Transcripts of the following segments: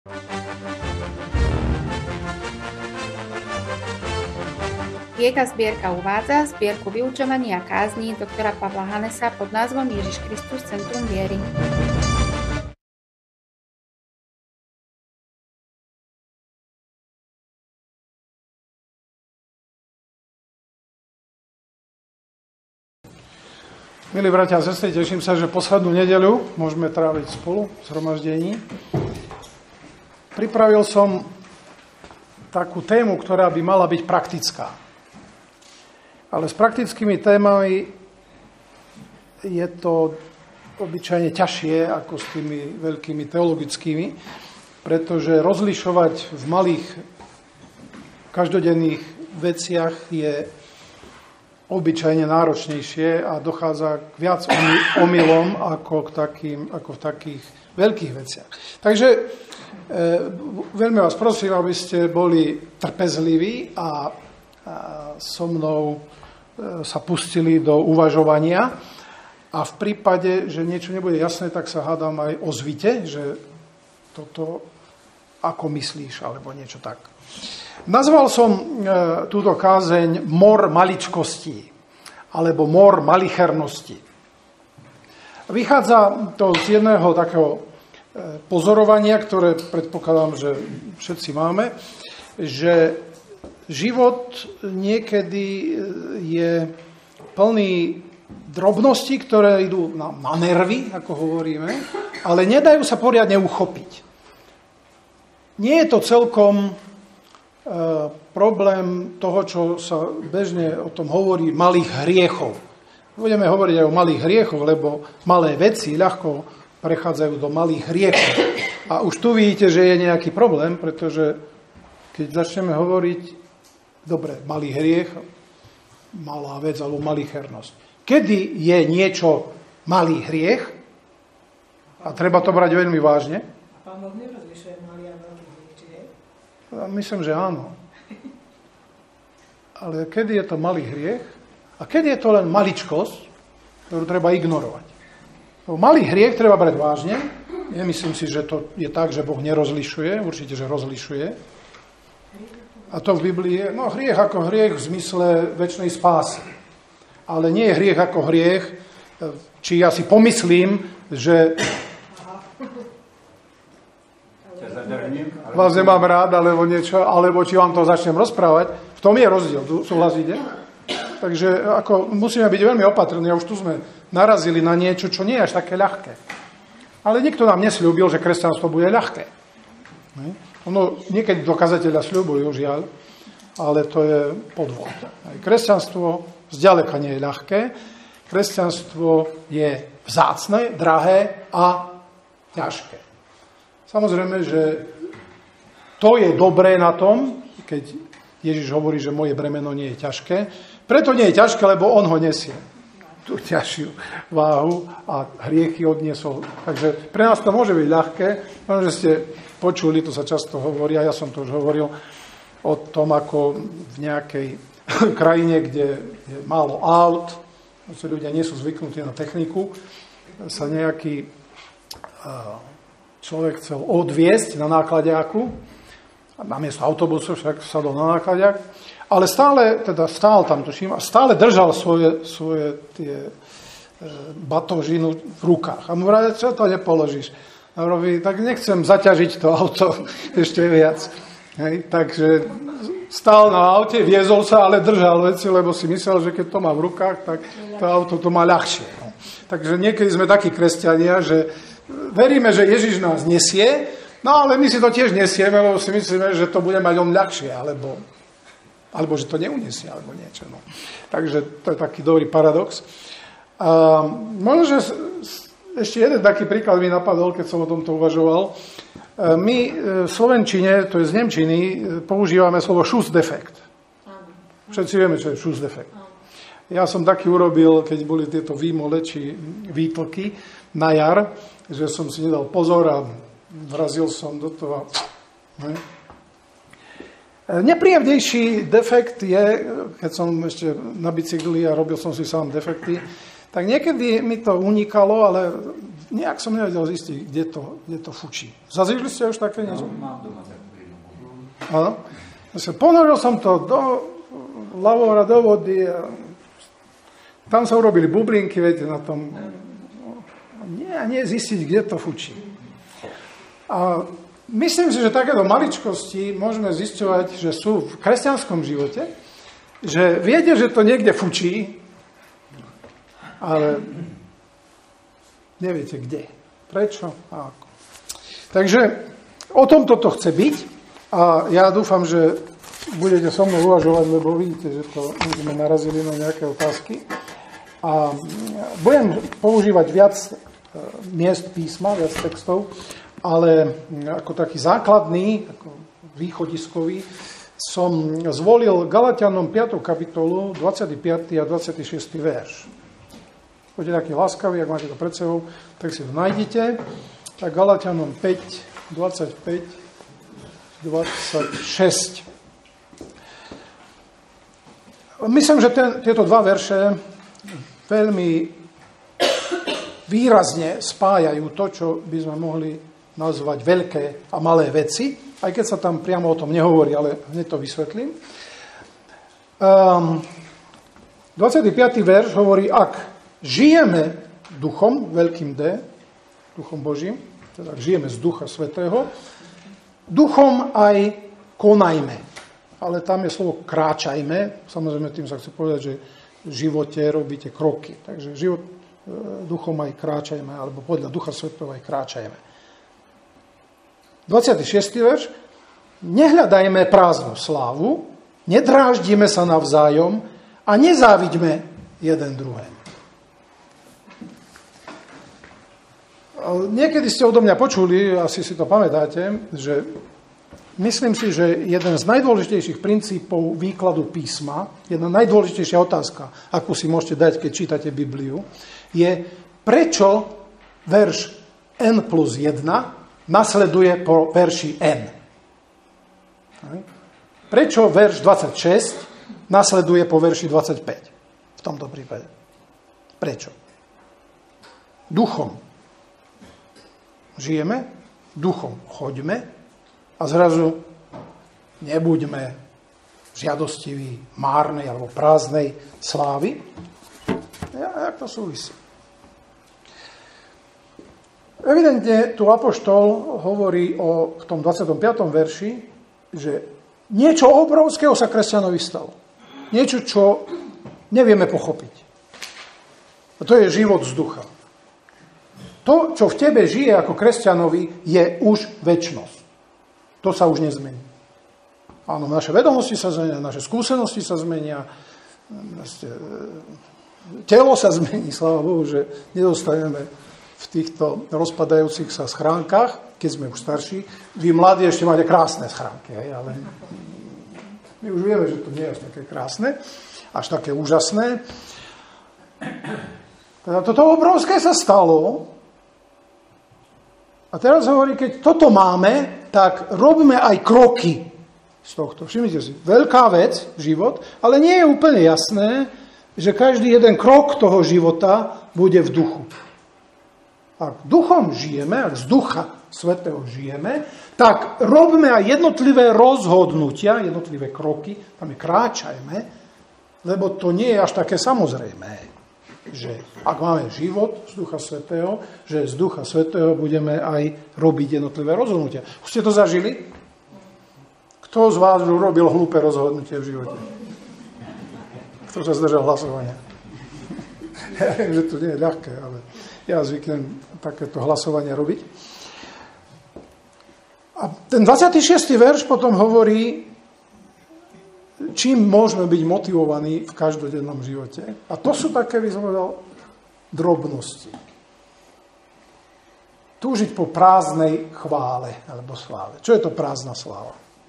Rieka zbierka uvádza zbierku vyučovania kázní doktora Pavla Hanesa pod názvom Ježiš Kristus Centrum viery. Milí bratia a sestry, teším sa, že poslednú nedeľu môžeme tráviť spolu v zhromaždení. Pripravil som takú tému, ktorá by mala byť praktická. Ale s praktickými témami je to obyčajne ťažšie ako s tými veľkými teologickými, pretože rozlišovať v malých každodenných veciach je obyčajne náročnejšie a dochádza k viac omylom ako v takých veľkých veciach. Takže veľmi vás prosím, aby ste boli trpezliví a so mnou sa pustili do uvažovania a v prípade, že niečo nebude jasné, tak sa hádam aj ozvite, že toto ako myslíš, alebo niečo tak. Nazval som túto kázeň Mor maličkostí, alebo Mor malichernosti. Vychádza to z jedného takého pozorovania, ktoré predpokladám, že všetci máme, že život niekedy je plný drobností, ktoré idú na nervy, ako hovoríme, ale nedajú sa poriadne uchopiť. Nie je to celkom problém toho, čo sa bežne o tom hovorí, malých hriechov. Budeme hovoriť aj o malých hriechoch, lebo malé veci ľahko prechádzajú do malých hriechov. A už tu vidíte, že je nejaký problém, pretože keď začneme hovoriť, dobre, malý hriech, malá vec alebo malichernosť. Kedy je niečo malý hriech? A treba to brať veľmi vážne. A Pán Boh nerozlišuje malý a veľký hriech, či je? Myslím, že áno. Ale kedy je to malý hriech? A kedy je to len maličkosť, ktorú treba ignorovať? Malý hriech treba brať vážne. Nemyslím si, že to je tak, že Boh nerozlišuje. Určite, že rozlišuje. A to v Biblii je, hriech ako hriech v zmysle večnej spásy. Ale nie je hriech ako hriech, či ja si pomyslím, že vás nemám rád, alebo niečo, alebo či vám to začnem rozprávať. V tom je rozdiel, súhlasíte? Takže musíme byť veľmi opatrní. A už tu sme narazili na niečo, čo nie je až také ľahké. Ale nikto nám nesľúbil, že kresťanstvo bude ľahké. Niekedy dokazateľa sľubujú, žiaľ, ale to je podvod. Kresťanstvo zďaleka nie je ľahké. Kresťanstvo je vzácne, drahé a ťažké. Samozrejme, že to je dobré na tom, keď Ježiš hovorí, že moje bremeno nie je ťažké. Preto nie je ťažké, lebo on ho nesie. Tú ťažšiu váhu a hriechy odniesol. Takže pre nás to môže byť ľahké. Možno, že ste počuli, to sa často hovorí, a ja som to už hovoril o tom, ako v nejakej krajine, kde je málo aut, ľudia nie sú zvyknutí na techniku, sa nejaký človek chcel odviesť na nákladiaku, namiesto autobusu však sadol na nákladiak, ale stál tam, tuším, a stále držal svoje tie batožinu v rukách. A mu vrát, čo to nepoložíš? A robí, tak nechcem zaťažiť to auto ešte viac. Hej, takže stál na aute, viezol sa, ale držal veci, lebo si myslel, že keď to má v rukách, tak to auto to má ľahšie. No. Takže niekedy sme takí kresťania, že veríme, že Ježiš nás nesie, no ale my si to tiež nesieme, lebo si myslíme, že to bude mať on ľahšie, alebo že to neuniesie, alebo niečo. No. Takže to je taký dobrý paradox. Možno, že ešte jeden taký príklad mi napadol, keď som o tomto uvažoval. My v slovenčine, to je z nemčiny, používame slovo Schussdefekt. Všetci vieme, čo je Schussdefekt. Ja som taký urobil, keď boli tieto výmole či výtlky na jar, že som si nedal pozor a vrazil som do toho. Nepríjemnejší defekt je, keď som ešte na bicykli a robil som si sám defekty, tak niekedy mi to unikalo, ale nejak som nevedel zistiť, kde to fučí. Zažili ste už také niečo? Mám doma takú jednu. Áno. Ponoril som to do lavora, do vody a tam sa urobili bublinky, viete, na tom. Nie zistiť, kde to fučí. A myslím si, že takéto maličkosti môžeme zisťovať, že sú v kresťanskom živote, že viete, že to niekde fučí, ale neviete kde. Prečo a ako. Takže o tom toto chce byť a ja dúfam, že budete so mnou uvažovať, lebo vidíte, že to sme narazili na nejaké otázky. A budem používať viac miest písma, viac textov, ale ako taký základný, ako východiskový, som zvolil Galatianom 5. kapitolu, 25. a 26. verš. Poďte taký láskavý, ak máte to pred sebou, tak si to nájdete. Tak Galatianom 5, 25, 26. Myslím, že tieto dva verše veľmi výrazne spájajú to, čo by sme mohli nazvať veľké a malé veci, aj keď sa tam priamo o tom nehovorí, ale hneď to vysvetlím. 25. verš hovorí, ak žijeme duchom, veľkým D, duchom Božím, teda ak žijeme z Ducha Svätého, duchom aj konajme. Ale tam je slovo kráčajme, samozrejme tým sa chce povedať, že v živote robíte kroky. Takže život duchom aj kráčajme, alebo podľa Ducha Svätého aj kráčajme. 26. verš. Nehľadajme prázdnu slávu, nedráždime sa navzájom a nezáviďme jeden druhému. Niekedy ste odo mňa počuli, asi si to pamätáte, že myslím si, že jeden z najdôležitejších princípov výkladu písma, jedna najdôležitejšia otázka, akú si môžete dať, keď čítate Bibliu, je, prečo verš N plus 1 nasleduje po verši N. Prečo verš 26 nasleduje po verši 25 v tomto prípade? Prečo? Duchom žijeme, duchom choďme a zrazu nebuďme žiadostiví márnej alebo prázdnej slávy. Jak to súvisí? Evidentne tu apoštol hovorí v tom 25. verši, že niečo obrovského sa kresťanovi stalo. Niečo, čo nevieme pochopiť. A to je život z ducha. To, čo v tebe žije ako kresťanovi, je už večnosť. To sa už nezmení. Áno, naše vedomosti sa zmenia, naše skúsenosti sa zmenia, telo sa zmení, sláva Bohu, že nedostaneme v týchto rozpadajúcich sa schránkach, keď sme už starší. Vy mladí ešte máte krásne schránky, ale my už vieme, že to nie je až také krásne, až také úžasné. Teda toto obrovské sa stalo a teraz hovorí, keď toto máme, tak robíme aj kroky z tohto. Všimnite si, veľká vec, život, ale nie je úplne jasné, že každý jeden krok toho života bude v duchu. Ak duchom žijeme, ak z Ducha Svätého žijeme, tak robíme aj jednotlivé rozhodnutia, jednotlivé kroky, tam je kráčajme, lebo to nie je až také samozrejmé, že ak máme život z Ducha Svätého, že z Ducha Svätého budeme aj robiť jednotlivé rozhodnutia. Už ste to zažili? Kto z vás urobil hlúpe rozhodnutie v živote? Kto sa zdržal hlasovania? Ja viem, že to nie je ľahké, ale ja zvyknem takéto hlasovanie robiť. A ten 26. verš potom hovorí, čím môžeme byť motivovaní v každodennom živote. A to sú také, by som povedal, drobnosti. Túžiť po prázdnej chvále alebo sláve. Čo je to prázdna sláva?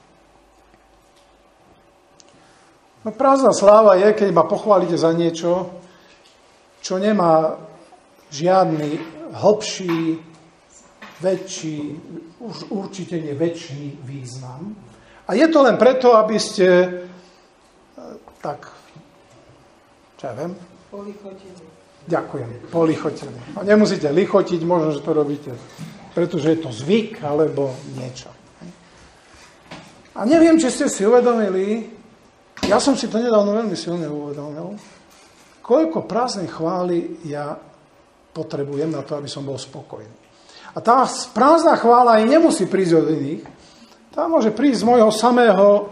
No, prázdna sláva je, keď ma pochválite za niečo, čo nemá žiadny hlbší, väčší, už určite nie väčší význam. A je to len preto, aby ste tak, čo ja viem, Ďakujem, polichotili. A nemusíte lichotiť, možno, že to robíte, pretože je to zvyk, alebo niečo. A neviem, či ste si uvedomili, ja som si to nedávno veľmi silne uvedomil, koľko prázdnej chvály ja potrebujem na to, aby som bol spokojný. A tá prázdna chvála aj nemusí prísť od iných, tá môže prísť z môjho samého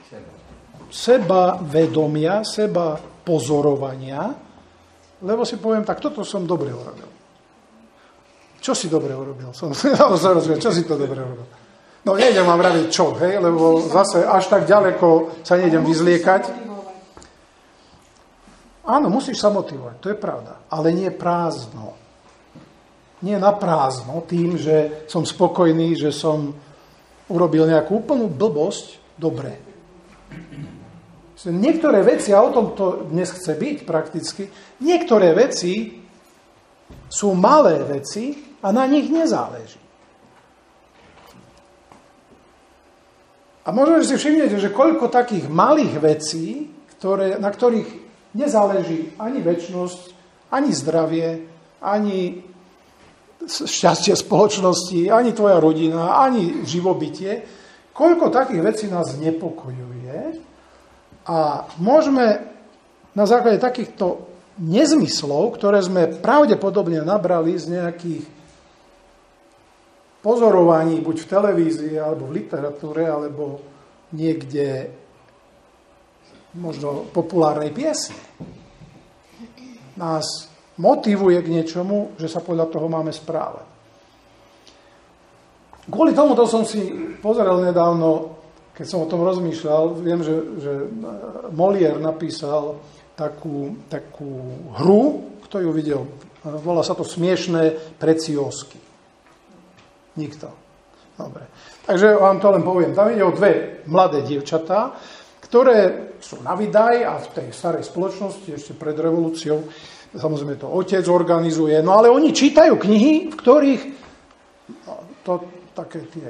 sebavedomia, seba pozorovania, lebo si poviem, tak toto som dobre urobil. Čo si dobre urobil? Čo si to dobre urobil? No nejdem vám vraviť čo, hej, lebo zase až tak ďaleko sa nejdem vyzliekať. Áno, musíš sa motivovať, to je pravda, ale nie prázdno. Nie na prázdno tým, že som spokojný, že som urobil nejakú úplnú blbosť, dobre. Niektoré veci, a o tom to dnes chce byť prakticky, niektoré veci sú malé veci a na nich nezáleží. A možno, že si všimnete, že koľko takých malých vecí, na ktorých nezáleží ani večnosť, ani zdravie, ani šťastie spoločnosti, ani tvoja rodina, ani živobytie, koľko takých vecí nás znepokojuje a môžeme na základe takýchto nezmyslov, ktoré sme pravdepodobne nabrali z nejakých pozorovaní, buď v televízii, alebo v literatúre, alebo niekde možno populárnej piesne. Nás motivuje k niečomu, že sa podľa toho máme správať. Kvôli tomuto som si pozeral nedávno, keď som o tom rozmýšľal, viem, že Molière napísal takú hru, kto ju videl, volá sa to Smiešné preciózky. Nikto. Dobre. Takže vám to len poviem. Tam ide o dve mladé dievčatá, ktoré sú na vydaj a v tej starej spoločnosti, ešte pred revolúciou, samozrejme to otec organizuje, no ale oni čítajú knihy, v ktorých také tie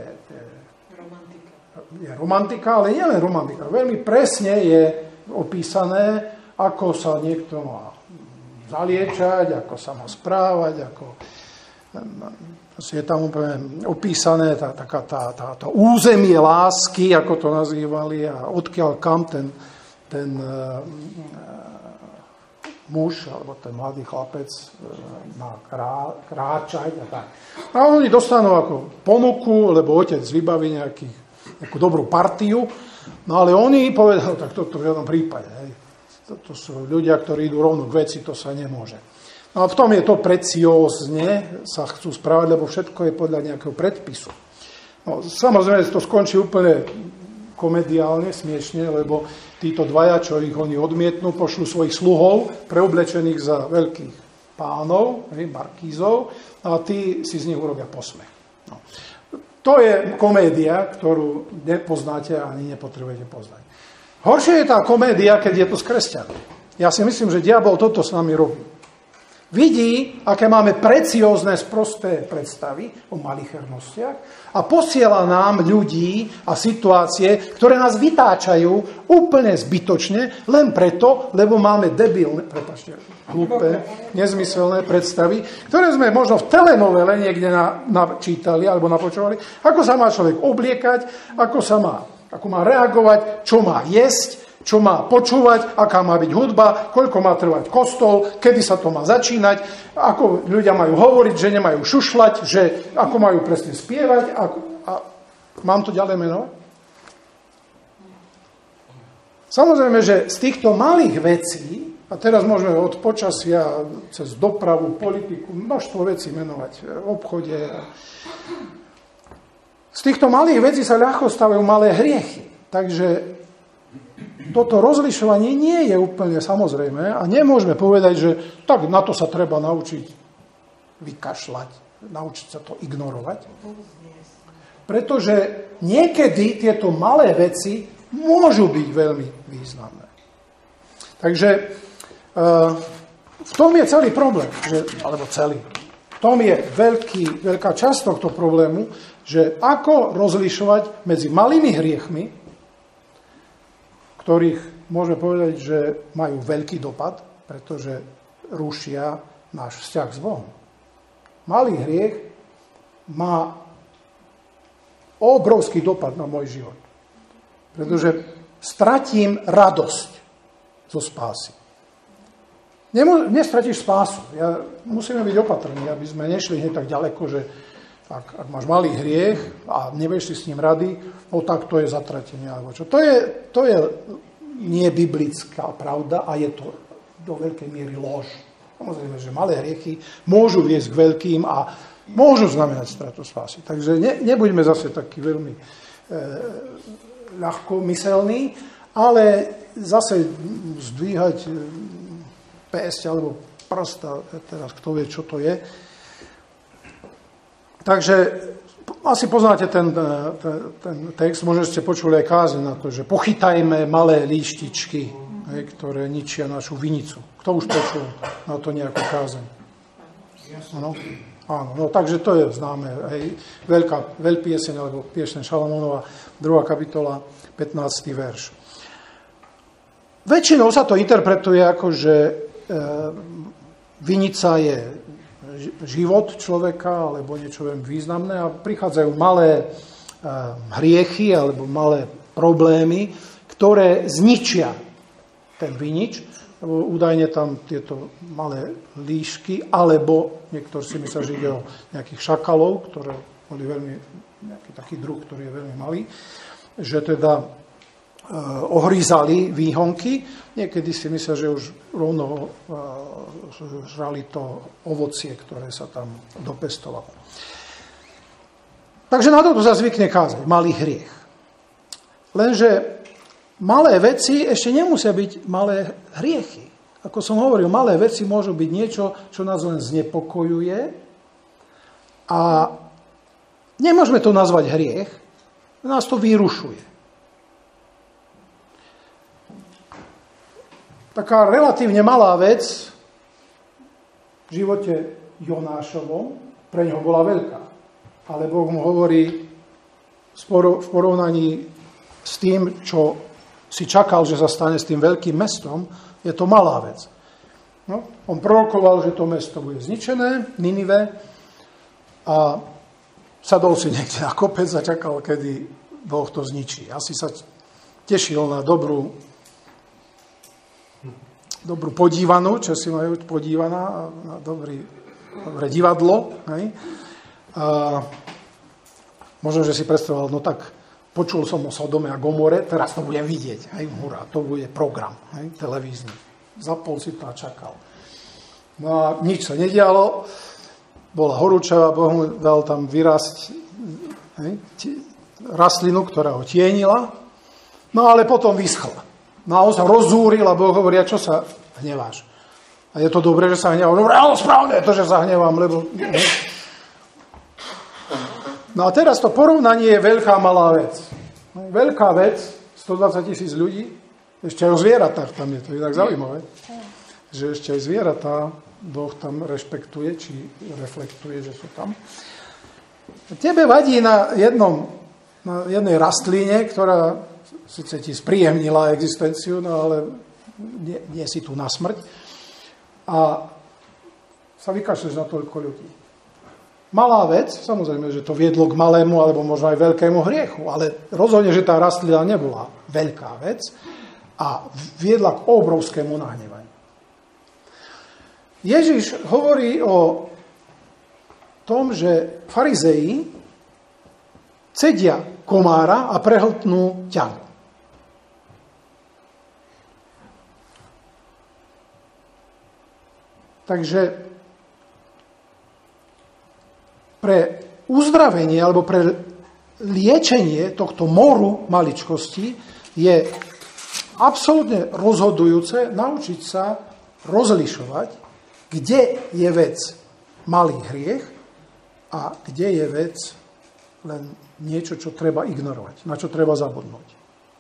je romantika, ale nie len romantika. Veľmi presne je opísané, ako sa niekto má zaliečať, ako sa má správať, ako je tam úplne opísané to územie lásky, ako to nazývali, a odkiaľ kam ten muž, alebo ten mladý chlapec má kráčať a tak. A oni dostanú ako ponuku, lebo otec vybaví nejakú dobrú partiu, no ale oni povedali, tak toto v jednom prípade. Hej. Toto sú ľudia, ktorí idú rovno k veci, to sa nemôže. No a v tom je to preciózne, sa chcú správať, lebo všetko je podľa nejakého predpisu. No, samozrejme, to skončí úplne komediálne, smiešne, lebo títo dvaja, čo ich oni odmietnú, pošlú svojich sluhov, preoblečených za veľkých pánov, markízov, a tí si z nich urobia posmech. No. To je komédia, ktorú nepoznáte a ani nepotrebujete poznať. Horšie je tá komédia, keď je to s kresťanmi. Ja si myslím, že diabol toto s nami robí. Vidí, aké máme preciózne, sprosté predstavy o malichernostiach a posiela nám ľudí a situácie, ktoré nás vytáčajú úplne zbytočne, len preto, lebo máme debilné, hlúpe, nezmyselné predstavy, ktoré sme možno v telenovele niekde načítali alebo napočúvali, ako sa má človek obliekať, ako má reagovať, čo má jesť, čo má počúvať, aká má byť hudba, koľko má trvať kostol, kedy sa to má začínať, ako ľudia majú hovoriť, že nemajú šušľať, že ako majú presne spievať. A mám to ďalej menovať? Samozrejme, že z týchto malých vecí, a teraz môžeme od počasia cez dopravu, politiku, množstvo vecí menovať, v obchode. Z týchto malých vecí sa ľahko stavajú malé hriechy. Takže toto rozlišovanie nie je úplne samozrejme a nemôžeme povedať, že tak na to sa treba naučiť vykašľať, naučiť sa to ignorovať. Pretože niekedy tieto malé veci môžu byť veľmi významné. Takže v tom je celý problém, v tom je veľká časť tohto problému, že ako rozlišovať medzi malými hriechmi, ktorých môžeme povedať, že majú veľký dopad, pretože rušia náš vzťah s Bohom. Malý hriech má obrovský dopad na môj život. Pretože stratím radosť zo spásy. Nestratíš spásu. Musíme byť opatrní, aby sme nešli hneď tak ďaleko, že ak máš malý hriech a nevieš si s ním rady, tak to je zatratenie. Alebo čo. To je nie biblická pravda a je to do veľkej miery lož. Samozrejme, že malé hriechy môžu viesť k veľkým a môžu znamenať stratu spásy. Takže nebuďme zase takí veľmi ľahkomyselní, ale zase zdvíhať pesť alebo prsta, teraz kto vie, čo to je. Takže asi poznáte ten text, možno ste počuli aj kázeň na to, že pochytajme malé líštičky, ktoré ničia našu vinicu. Kto už počul na to nejakú kázeň? Áno, no takže to je známe. Veľpieseň alebo pieseň Šalamónova, 2. kapitola, 15. verš. Väčšinou sa to interpretuje ako, že vinica je život človeka alebo niečo veľmi významné a prichádzajú malé hriechy alebo malé problémy, ktoré zničia ten vinič. Údajne tam tieto malé líšky, alebo niektorí si myslia, že ide o nejakých šakalov, ktoré boli veľmi, nejaký taký druh, ktorý je veľmi malý, že teda ohrízali výhonky. Niekedy si myslia, že už rovno žrali to ovocie, ktoré sa tam dopestovalo. Takže na toto sa zvykne kázať, malý hriech. Lenže malé veci ešte nemusia byť malé hriechy. Ako som hovoril, malé veci môžu byť niečo, čo nás len znepokojuje a nemôžeme to nazvať hriech, nás to vyrušuje. Taká relatívne malá vec v živote Jonášovom pre neho bola veľká. Ale Boh mu hovorí v porovnaní s tým, čo si čakal, že sa stane s tým veľkým mestom, je to malá vec. No, on prorokoval, že to mesto bude zničené, Ninive, a sadol si niekde na kopec a čakal, kedy Boh to zničí. Asi sa tešil na dobrú podívanú, čo si majú podívaná, na dobré divadlo. Hej. A možno, že si predstavoval, no tak počul som o Sodome a Gomore, teraz to budem vidieť. Hej, hurá, to bude program, hej, televízny. Zapol si to a čakal. No a nič sa nedialo. Bola horúčava, Boh mu dal tam vyrásť rastlinu, ktorá ho tienila. No ale potom vyschla. No a on sa rozzúril a Boh hovorí, a čo sa hneváš? A je to dobré, že sa hnevám? Dobre, áno, správne je to, že sa hnevám, lebo... No a teraz to porovnanie je veľká malá vec. Veľká vec, 120 000 ľudí, ešte aj o zvieratách tam je, to je tak zaujímavé, že ešte aj zvieratá Boh tam rešpektuje, či reflektuje, že sú tam. Tebe vadí na jednej rastline, ktorá sice ti spríjemnila existenciu, no ale nie si tu na smrť. A sa vykašľeš na toľko ľudí. Malá vec, samozrejme, že to viedlo k malému alebo možno aj veľkému hriechu, ale rozhodne, že tá rastlina nebola veľká vec a viedla k obrovskému nahnevaniu. Ježiš hovorí o tom, že farizeji cedia komára a prehltnú ťahu. Takže pre uzdravenie alebo pre liečenie tohto moru maličkosti je absolútne rozhodujúce naučiť sa rozlišovať, kde je vec malý hriech a kde je vec len niečo, čo treba ignorovať, na čo treba zabudnúť.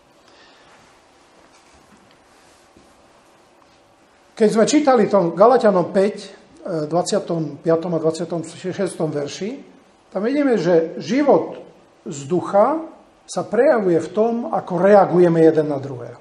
Keď sme čítali tom Galatianom 5, 25. a 26. verši, tam vidíme, že život z ducha sa prejavuje v tom, ako reagujeme jeden na druhého.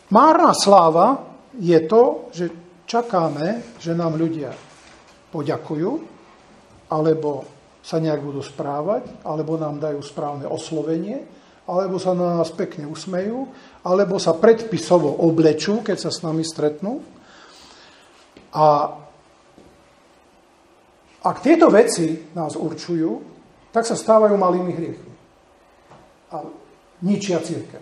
Márna sláva je to, že čakáme, že nám ľudia poďakujú, alebo sa nejak budú správať, alebo nám dajú správne oslovenie, alebo sa na nás pekne usmejú, alebo sa predpisovo oblečú, keď sa s nami stretnú. A ak tieto veci nás určujú, tak sa stávajú malými hriechmi. A ničia cirkev.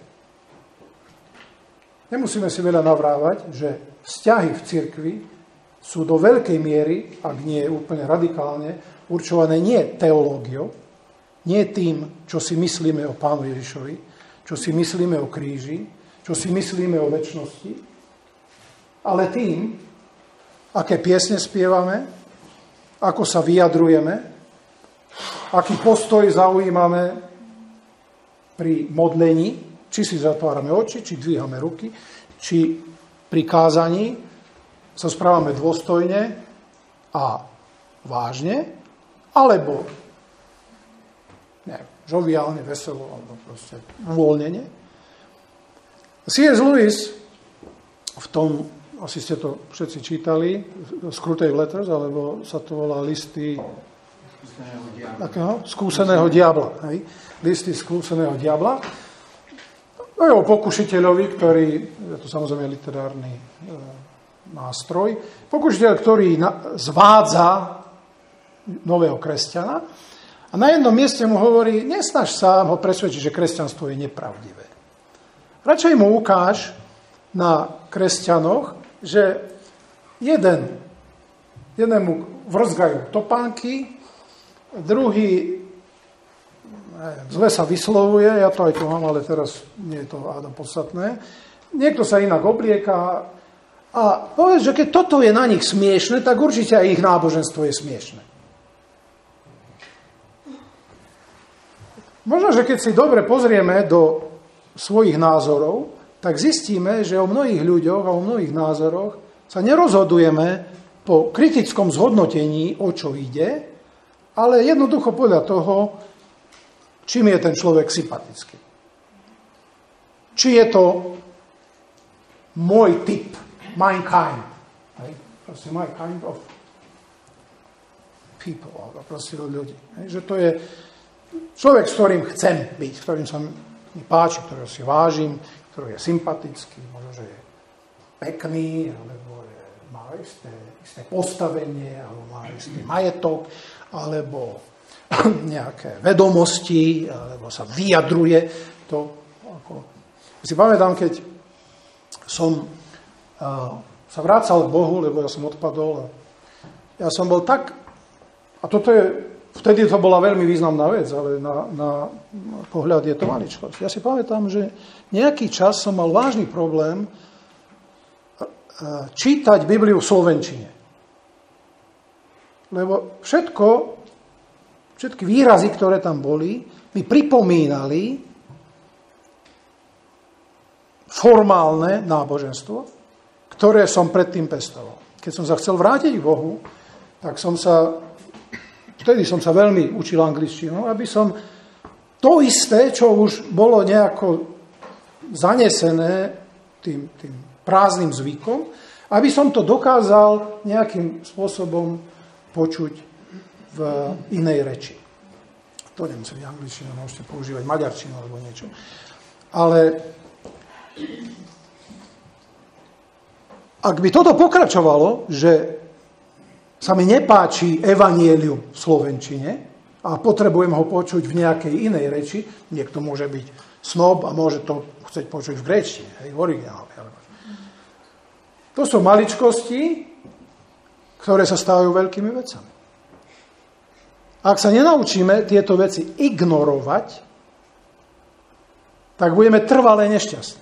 Nemusíme si veľa navrávať, že vzťahy v cirkvi sú do veľkej miery, ak nie úplne radikálne, určované nie teológiou, nie tým, čo si myslíme o Pánu Ježišovi, čo si myslíme o kríži, čo si myslíme o večnosti, ale tým, aké piesne spievame, ako sa vyjadrujeme, aký postoj zaujímame pri modlení, či si zatvárame oči, či dvíhame ruky, či pri kázaní sa správame dôstojne a vážne, alebo žoviálne, veselo, alebo proste uvoľnenie. C.S. Lewis v tom, asi ste to všetci čítali, Screwtape Letters, alebo sa to volá listy skúseného diabla. Hej? Listy skúseného diabla. To je o pokušiteľovi, ktorý, je to samozrejme literárny nástroj, pokušiteľ, ktorý zvádza nového kresťana a na jednom mieste mu hovorí, nesnaž sa ho presvedčiť, že kresťanstvo je nepravdivé. Radšej mu ukáž na kresťanoch, že jednému vrzgajú topánky, druhý zle sa vyslovuje, ja to aj tu mám, ale teraz nie je to hádam podstatné. Niekto sa inak oblieka a povedz, že keď toto je na nich smiešne, tak určite aj ich náboženstvo je smiešne. Možno, že keď si dobre pozrieme do svojich názorov, tak zistíme, že o mnohých ľuďoch a o mnohých názoroch sa nerozhodujeme po kritickom zhodnotení, o čo ide, ale jednoducho podľa toho, čím je ten človek sympatický. Či je to môj typ, my kind. Proste my kind of people, alebo proste od ľudí. Že to je človek, s ktorým chcem byť, s ktorým sa mi páči, ktorého si vážim, ktorý je sympatický, možno, že je pekný, alebo má isté postavenie, alebo má istý majetok, alebo nejaké vedomosti, alebo sa vyjadruje. To, ako... Si pamätám, keď som sa vracal k Bohu, lebo ja som odpadol. Ja som bol tak... A toto je... Vtedy to bola veľmi významná vec, ale na pohľad je to maličkosť. Ja si pamätám, že nejaký čas som mal vážny problém čítať Bibliu v slovenčine. Lebo všetky výrazy, ktoré tam boli, mi pripomínali formálne náboženstvo, ktoré som predtým pestoval. Keď som sa chcel vrátiť k Bohu, tak vtedy som sa veľmi učil angličtinu, aby som to isté, čo už bolo nejako zanesené tým prázdnym zvykom, aby som to dokázal nejakým spôsobom počuť v inej reči. To nemusí byť angličtina, môžete používať maďarčinu alebo niečo. Ale ak by toto pokračovalo, že sa mi nepáči evanjelium v slovenčine a potrebujem ho počuť v nejakej inej reči, niekto môže byť snob a môže to chcieť počuť v gréčtine, v originále. To sú maličkosti, ktoré sa stávajú veľkými vecami. Ak sa nenaučíme tieto veci ignorovať, tak budeme trvale nešťastní.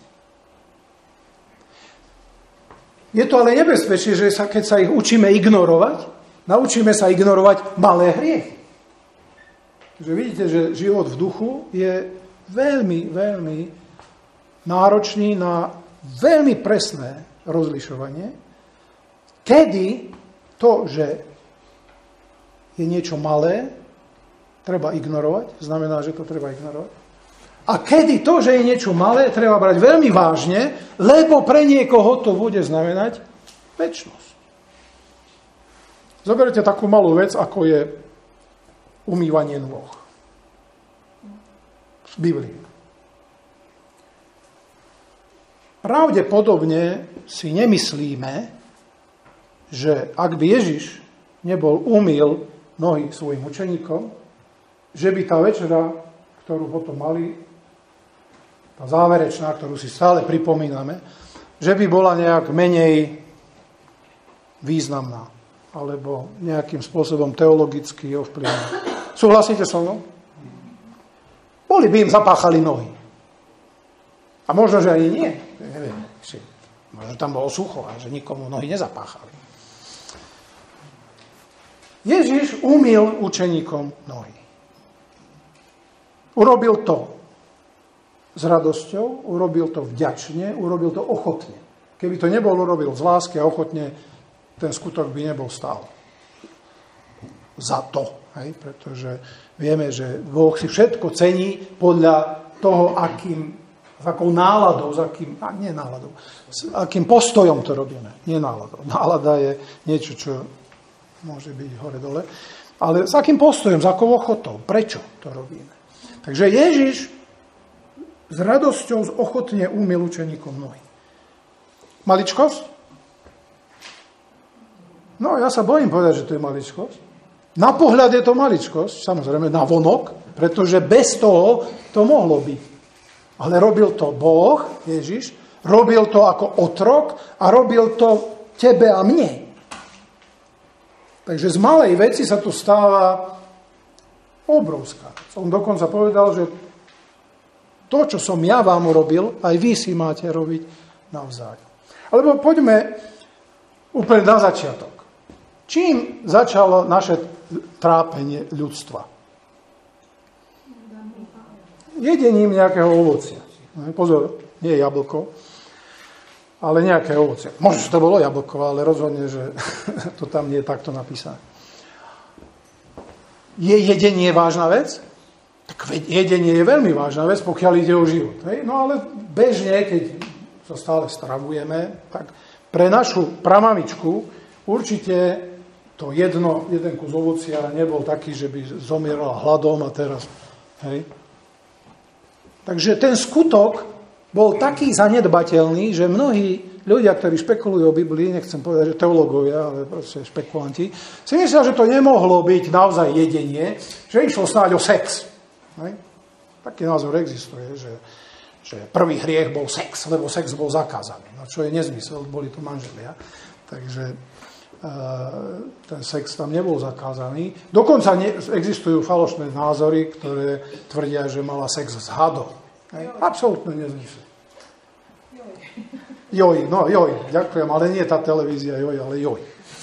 Je to ale nebezpečie, že keď sa ich učíme ignorovať, naučíme sa ignorovať malé hriechy. Takže vidíte, že život v duchu je veľmi, veľmi náročný na veľmi presné rozlišovanie, kedy to, že je niečo malé, treba ignorovať, znamená, že to treba ignorovať. A kedy to, že je niečo malé, treba brať veľmi vážne lebo pre niekoho to bude znamenať večnosť. Zoberte takú malú vec, ako je umývanie nôh. V Biblii. Pravdepodobne si nemyslíme, že ak by Ježiš nebol umýl nohy svojim učeníkom, že by tá večera, ktorú potom mali, tá záverečná, ktorú si stále pripomíname, že by bola nejak menej významná alebo nejakým spôsobom teologicky ovplyvnená. Súhlasíte so mnou? Boli by im zapáchali nohy. A možno, že ani nie. Neviem. Možno tam bolo sucho a že nikomu nohy nezapáchali. Ježiš umýl učeníkom nohy. Urobil to s radosťou, urobil to vďačne, urobil to ochotne. Keby to nebol urobil z lásky a ochotne, ten skutok by nebol stál za to. Hej? Pretože vieme, že Boh si všetko cení podľa toho, s akou náladou, s akým postojom to robíme. Nie náladou. Nálada je niečo, čo môže byť hore-dole. Ale s akým postojom, s akou ochotou. Prečo to robíme? Takže Ježiš s radosťou ochotne umyl učeníkom nohy. Maličkosť? No, ja sa bojím povedať, že to je maličkosť. Na pohľad je to maličkosť, samozrejme na vonok, pretože bez toho to mohlo byť. Ale robil to Boh, Ježiš, robil to ako otrok a robil to tebe a mne. Takže z malej veci sa to stáva obrovská. Som dokonca povedal, že to, čo som ja vám urobil, aj vy si máte robiť navzájom. Alebo poďme úplne na začiatok. Čím začalo naše trápenie ľudstva? Jedením nejakého ovocia. Pozor, nie jablko, ale nejaké ovocie. Možno, že to bolo jablko, ale rozhodne, že to tam nie je takto napísané. Je jedenie vážna vec? Tak jedenie je veľmi vážna vec, pokiaľ ide o život. Hej? No ale bežne, keď sa stále stravujeme, tak pre našu pramamičku určite to jeden kus ovocia nebol taký, že by zomierala hladom a teraz. Hej? Takže ten skutok bol taký zanedbateľný, že mnohí ľudia, ktorí špekulujú o Biblii, nechcem povedať, že teológovia, ale proste špekulanti, si myslia, že to nemohlo byť naozaj jedenie, že išlo snáď o sex. Hej? Taký názor existuje, že prvý hriech bol sex, lebo sex bol zakázaný. No čo je nezmysel, boli tu manželia. Takže ten sex tam nebol zakázaný. Dokonca existujú falošné názory, ktoré tvrdia, že mala sex s hadom. Absolútne nezmysel. Joj, ďakujem, ale nie tá televízia joj, ale joj.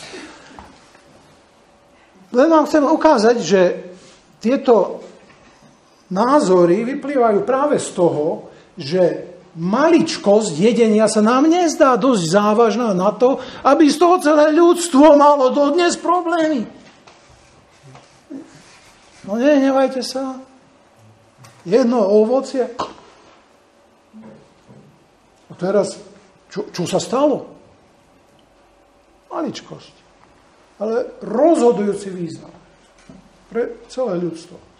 Len vám chcem ukázať, že tieto názory vyplývajú práve z toho, že maličkosť jedenia sa nám nezdá dosť závažná na to, aby z toho celé ľudstvo malo dodnes problémy. No nehnevajte sa. Jedno ovocie. A teraz, čo sa stalo? Maličkosť. Ale rozhodujúci význam pre celé ľudstvo.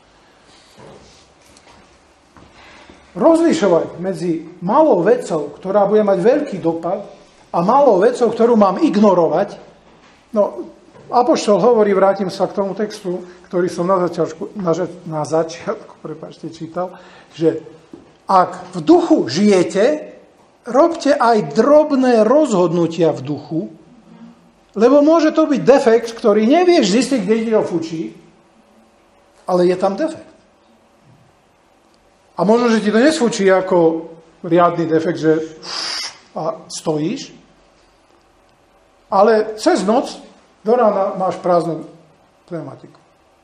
Rozlišovať medzi malou vecou, ktorá bude mať veľký dopad, a malou vecou, ktorú mám ignorovať. No, apoštol hovorí, vrátim sa k tomu textu, ktorý som na začiatku čítal, že ak v duchu žijete, robte aj drobné rozhodnutia v duchu, lebo môže to byť defekt, ktorý nevieš zistiť, kde ti ho fučí, ale je tam defekt. A možno, že ti to nesfučí ako riadny defekt, že a stojíš, ale cez noc do rána máš prázdnu pneumatiku.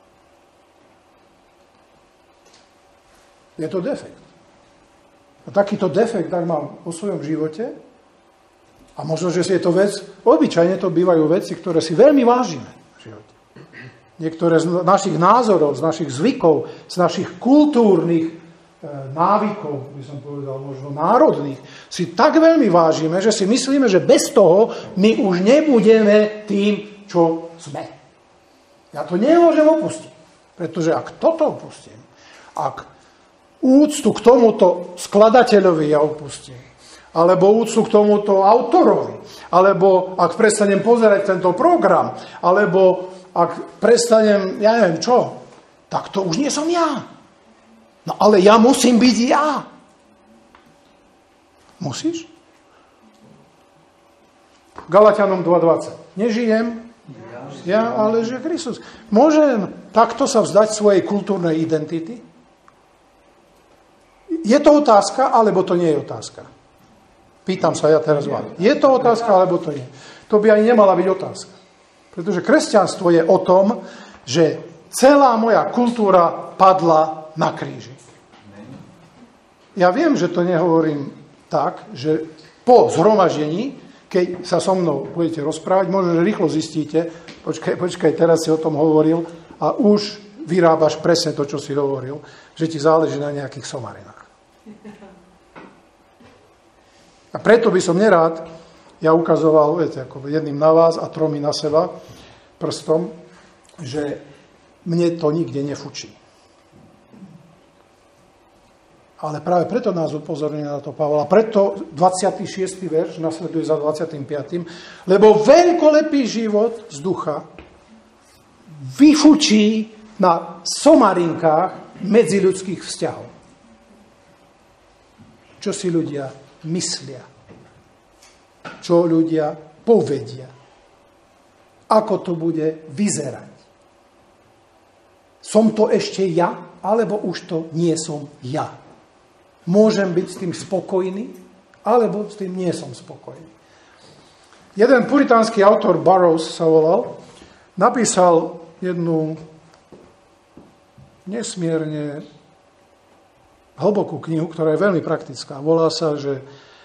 Je to defekt. A takýto defekt, ak mám vo svojom živote, a možno, že je to vec, obyčajne to bývajú veci, ktoré si veľmi vážime v živote. Niektoré z našich názorov, z našich zvykov, z našich kultúrnych návykov, by som povedal, možno národných, si tak veľmi vážime, že si myslíme, že bez toho my už nebudeme tým, čo sme. Ja to nemôžem opustiť, pretože ak toto opustím, ak úctu k tomuto skladateľovi ja opustím, alebo úctu k tomuto autorovi, alebo ak prestanem pozerať tento program, alebo ak prestanem, ja neviem čo, tak to už nie som ja. No ale ja musím byť ja. Musíš? Galatianom 2.20. Nežijem ja, ale že Kristus. Môžem takto sa vzdať svojej kultúrnej identity? Je to otázka, alebo to nie je otázka? Pýtam sa ja teraz vám. Je to otázka, alebo to nie? To by ani nemala byť otázka. Pretože kresťanstvo je o tom, že celá moja kultúra padla na kríži. Ja viem, že to nehovorím tak, že po zhromaždení, keď sa so mnou budete rozprávať, možno, že rýchlo zistíte, počkaj, teraz si o tom hovoril a už vyrábaš presne to, čo si hovoril, že ti záleží na nejakých somarinách. A preto by som nerád, ja ukazoval, viete, ako jedným na vás a tromi na seba prstom, že mne to nikde nefučí. Ale práve preto nás upozorňuje na to Pavol. A preto 26. verš nasleduje za 25. Lebo veľkolepý život z ducha vyfučí na somarinkách medziľudských vzťahov. Čo si ľudia myslia? Čo ľudia povedia? Ako to bude vyzerať? Som to ešte ja, alebo už to nie som ja? Môžem byť s tým spokojný, alebo s tým nie som spokojný. Jeden puritánsky autor, Burroughs sa volal, napísal jednu nesmierne hlbokú knihu, ktorá je veľmi praktická. Volá sa, že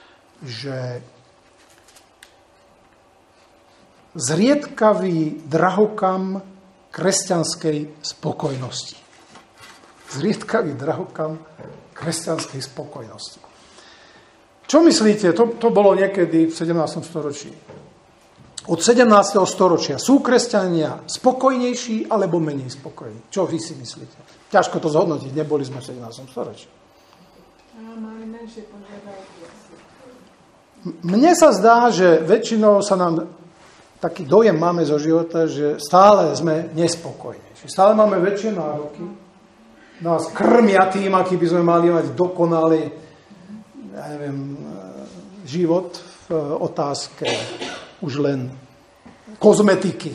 zriedkavý drahokam kresťanskej spokojnosti. Zriedkavý drahokam kresťanskej spokojnosti. Čo myslíte? To bolo niekedy v 17. storočí. Od 17. storočia sú kresťania spokojnejší alebo menej spokojní? Čo vy si myslíte? Ťažko to zhodnotiť, neboli sme v 17. storočí. Mali menšie požiadavky. Mne sa zdá, že väčšinou sa nám taký dojem máme zo života, že stále sme nespokojnejší. Stále máme väčšie nároky. Nás krmia tým, aký by sme mali mať dokonalý, ja neviem, život v otázke už len kozmetiky.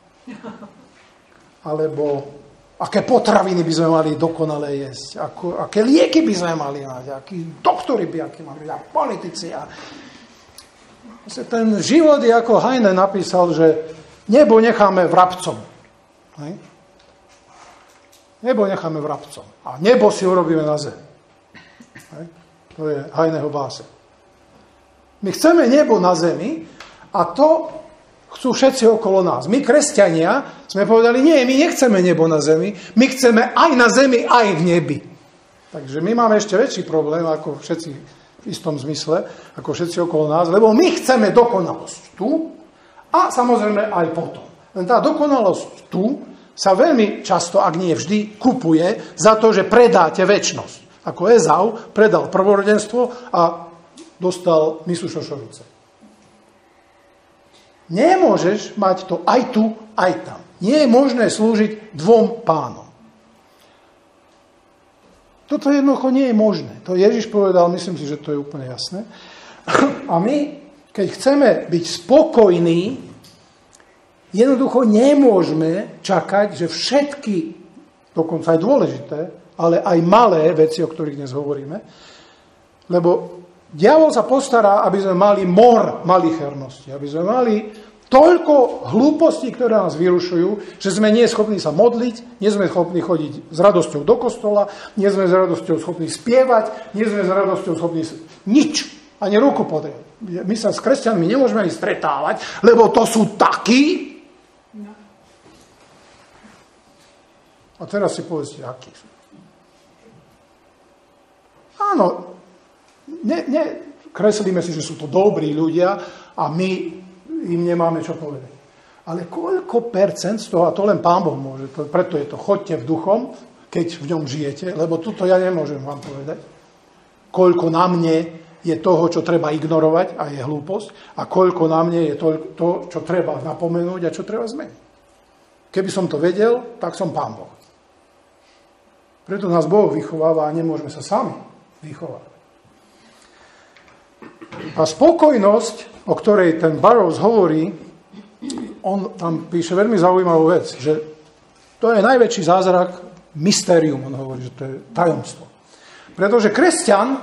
Alebo aké potraviny by sme mali dokonale jesť, aké lieky by sme mali mať, akí doktori by akí mali, a politici. Ten život je, ako Heine napísal, že nebo necháme vrabcom. Hej? Nebo necháme vrabcom. A nebo si urobíme na zem. Hej? To je Heineho báseň. My chceme nebo na zemi a to chcú všetci okolo nás. My, kresťania, sme povedali, nie, my nechceme nebo na zemi, my chceme aj na zemi, aj v nebi. Takže my máme ešte väčší problém, ako všetci v istom zmysle, ako všetci okolo nás, lebo my chceme dokonalosť tu a samozrejme aj potom. Len tá dokonalosť tu sa veľmi často, ak nie vždy, kupuje za to, že predáte večnosť. Ako Ezau predal prvorodenstvo a dostal misu šošovice. Nemôžeš mať to aj tu, aj tam. Nie je možné slúžiť dvom pánom. Toto jednoducho nie je možné. To Ježiš povedal, myslím si, že to je úplne jasné. A my, keď chceme byť spokojní, jednoducho nemôžeme čakať, že všetky, dokonca aj dôležité, ale aj malé veci, o ktorých dnes hovoríme, lebo diabol sa postará, aby sme mali mor malichernosti, aby sme mali toľko hlúpostí, ktoré nás vyrušujú, že sme nie schopní sa modliť, nie sme schopní chodiť s radosťou do kostola, nie sme s radosťou schopní spievať, nie sme s radosťou schopní nič, ani ruku podrieť. My sa s kresťanmi nemôžeme ani stretávať, lebo to sú takí. A teraz si povedzte, akí sú. áno, kreslíme si, že sú to dobrí ľudia a my im nemáme čo povedať. Ale koľko percent z toho, a to len Pán Boh môže, preto je to, choďte v duchom, keď v ňom žijete, lebo tuto ja nemôžem vám povedať, koľko na mne je toho, čo treba ignorovať a je hlúposť, a koľko na mne je to, čo treba napomenúť a čo treba zmeniť. Keby som to vedel, tak som Pán Boh. Preto nás Boh vychováva a nemôžeme sa sami vychovávať. A spokojnosť, o ktorej ten Burroughs hovorí, on tam píše veľmi zaujímavú vec, že to je najväčší zázrak, mystérium, on hovorí, že to je tajomstvo. Pretože kresťan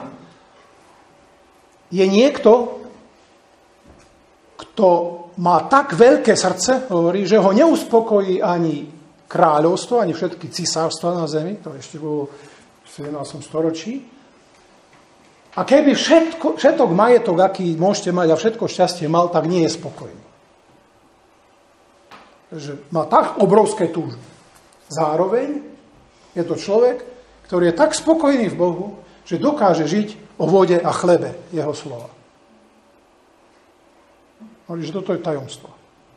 je niekto, kto má tak veľké srdce, hovorí, že ho neuspokojí ani kráľovstvo, ani všetky cisárstva na zemi, to ešte bolo v 17. storočí. A keby všetok majetok, aký môžete mať a všetko šťastie mal, tak nie je spokojný. Že má tak obrovské túžby. Zároveň je to človek, ktorý je tak spokojný v Bohu, že dokáže žiť o vode a chlebe jeho slova. Hovorí, že toto je tajomstvo.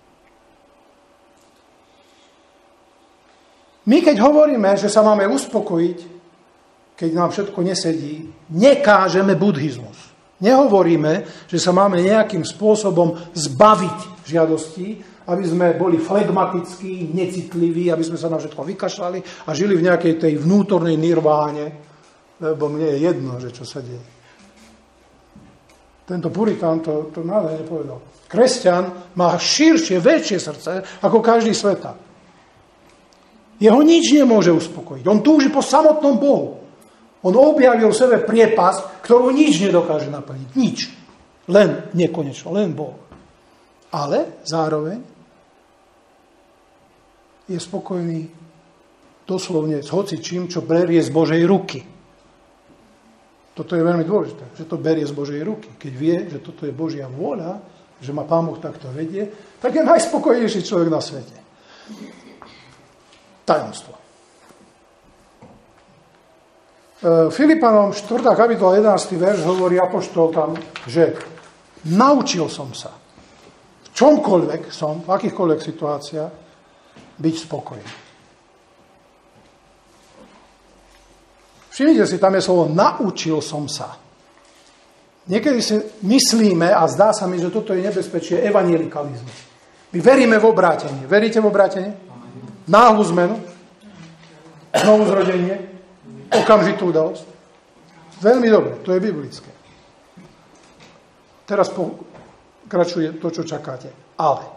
My keď hovoríme, že sa máme uspokojiť, keď nám všetko nesedí, nekážeme buddhizmus. Nehovoríme, že sa máme nejakým spôsobom zbaviť žiadostí, aby sme boli flegmatickí, necitliví, aby sme sa na všetko vykašľali a žili v nejakej tej vnútornej nirváne, lebo mne je jedno, že čo sa deje. Tento puritán to nádherne povedal. Kresťan má širšie, väčšie srdce ako každý sveta. Jeho nič nemôže uspokojiť. On túži po samotnom Bohu. On objavil v sebe priepasť, ktorú nič nedokáže naplniť. Nič. Len nekonečno, len Boh. Ale zároveň je spokojný doslovne s hocičím, čo berie z Božej ruky. Toto je veľmi dôležité, že to berie z Božej ruky. Keď vie, že toto je Božia vôľa, že ma Pán Boh takto vedie, tak je najspokojnejší človek na svete. Tajomstvo. Filipanom 4. kapitola 11. verš hovorí apoštol tam, že naučil som sa v čomkoľvek som, v akýchkoľvek situáciách, byť spokojný. Všimnite si, tam je slovo naučil som sa. Niekedy si myslíme a zdá sa mi, že toto je nebezpečie evanjelikalizmu. My veríme v obrátenie. Veríte v obrátenie? Náhlu zmenu? Znovu zrodenie? Okamžitú udalosť? Veľmi dobre, to je biblické. Teraz pokračuje to, čo čakáte. Ale.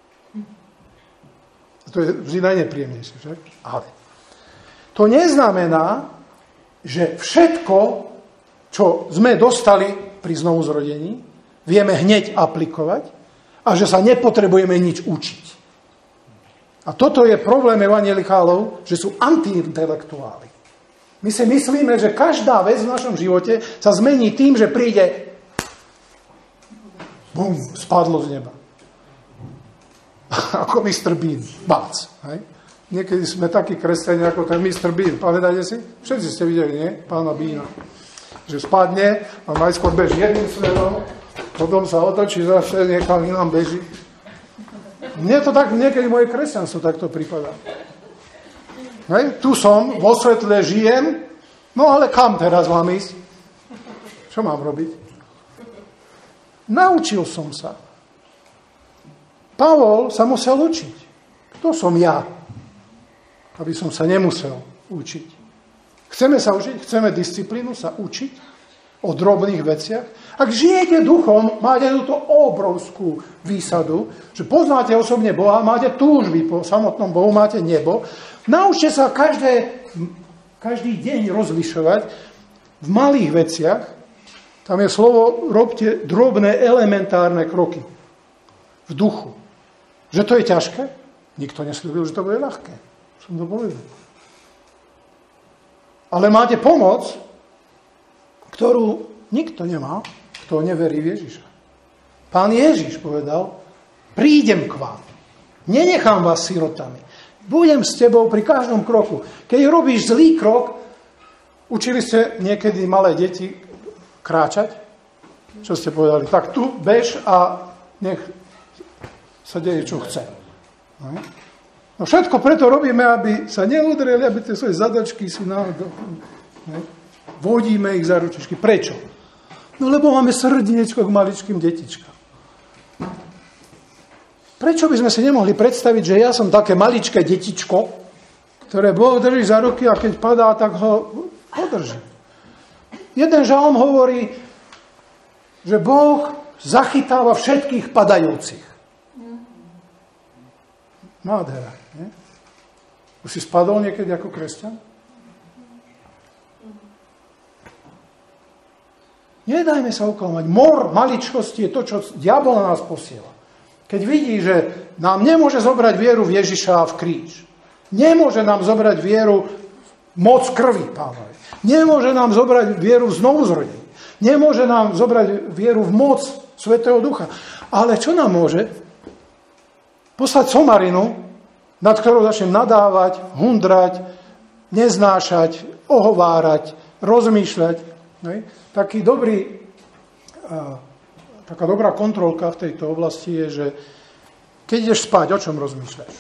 To je vždy najnepríjemnejšie, však? Ale. To neznamená, že všetko, čo sme dostali pri znovuzrodení, vieme hneď aplikovať a že sa nepotrebujeme nič učiť. A toto je problém evanjelikálov, že sú antiintelektuáli. My si myslíme, že každá vec v našom živote sa zmení tým, že príde bum, spadlo z neba. Ako Mr. Bean. Bác. Hej? Niekedy sme takí kresťania ako ten Mr. Bean. Pamätáte si? Všetci ste videli, nie? Pána Beana. Že spadne a najskôr beží jedným smerom, potom sa otočí, zase niekam inám beží. Mne to tak, niekedy moje kresťanstvo takto prípada. Hej? Tu som, vo svetle žijem, no ale kam teraz mám ísť? Čo mám robiť? Naučil som sa. Pavol sa musel učiť. Kto som ja? Aby som sa nemusel učiť. Chceme sa učiť? Chceme disciplínu sa učiť o drobných veciach? Ak žijete duchom, máte túto obrovskú výsadu, že poznáte osobne Boha, máte túžby po samotnom Bohu, máte nebo. Naučte sa každý deň rozlišovať v malých veciach. Tam je slovo, robte drobné elementárne kroky v duchu. Že to je ťažké? Nikto nesľúbil, že to bude ľahké. Som to povedal. Ale máte pomoc, ktorú nikto nemá, kto neverí v Ježiša. Pán Ježiš povedal, prídem k vám. Nenechám vás sirotami. Budem s tebou pri každom kroku. Keď robíš zlý krok, Učili ste niekedy malé deti kráčať? Čo ste povedali? Tak tu bež a nech sa deje, čo chce. No všetko preto robíme, aby sa neudreli, aby tie svoje zadačky si vodíme ich za ručičky. Prečo? No lebo máme srdiečko k maličkým detičkám. Prečo by sme si nemohli predstaviť, že ja som také maličké detičko, ktoré Boh drží za ruky a keď padá, tak ho drží. Jeden žalm hovorí, že Boh zachytáva všetkých padajúcich. Nádhera. Nie? Už si spadol niekedy ako kresťan? Nedajme sa oklamať. Mor maličkosti je to, čo diabol na nás posiela. Keď vidí, že nám nemôže zobrať vieru v Ježiša a v kríž. Nemôže nám zobrať vieru v moc krvi Pánovej. Nemôže nám zobrať vieru v znovuzrodení. Nemôže nám zobrať vieru v moc Svätého Ducha. Ale čo nám môže? Poslať somarinu, nad ktorou začnem nadávať, hundrať, neznášať, ohovárať, rozmýšľať. Taký dobrý... Taká dobrá kontrolka v tejto oblasti je, že keď ideš spať, o čom rozmýšľaš?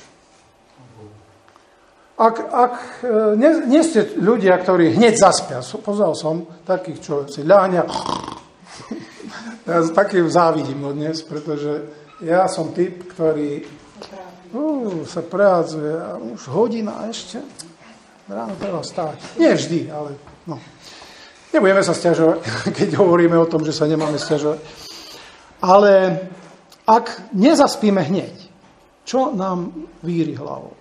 Ak nie ste ľudia, ktorí hneď zaspia, poznal som takých, čo si ľahňa, ja takým závidím dnes, pretože ja som typ, ktorý sa prehádzuje a už hodina ešte, ráno treba stáť. Nie vždy, ale no. Nebudeme sa sťažovať, keď hovoríme o tom, že sa nemáme sťažovať. Ale ak nezaspíme hneď, čo nám víri hlavou?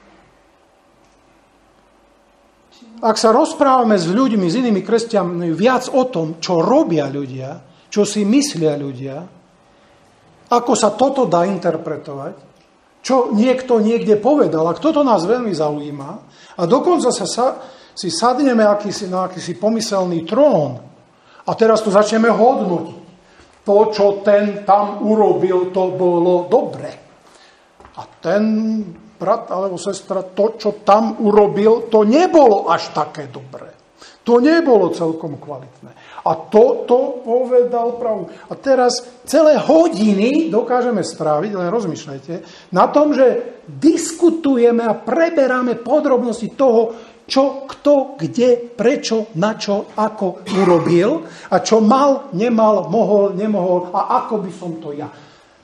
Ak sa rozprávame s ľuďmi, s inými kresťanmi viac o tom, čo robia ľudia, čo si myslia ľudia, ako sa toto dá interpretovať, čo niekto niekde povedal, a kto to nás veľmi zaujíma, a dokonca si sadneme na akýsi pomyselný trón a teraz to začneme hodnotiť. To, čo ten tam urobil, to bolo dobre. A ten brat alebo sestra, to, čo tam urobil, to nebolo až také dobré. To nebolo celkom kvalitné. A toto povedal pravdu. A teraz celé hodiny dokážeme stráviť, len rozmýšľajte, na tom, že diskutujeme a preberáme podrobnosti toho, čo, kto, kde, prečo, na čo, ako urobil a čo mal, nemal, mohol, nemohol a ako by som to ja.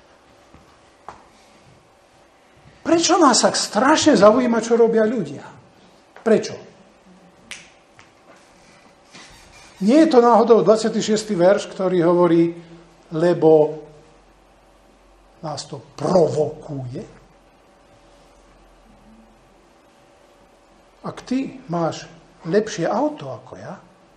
Prečo nás tak strašne zaujíma, čo robia ľudia? Prečo? Nie je to náhodou 26. verš, ktorý hovorí, lebo nás to provokuje? Ak ty máš lepšie auto ako ja,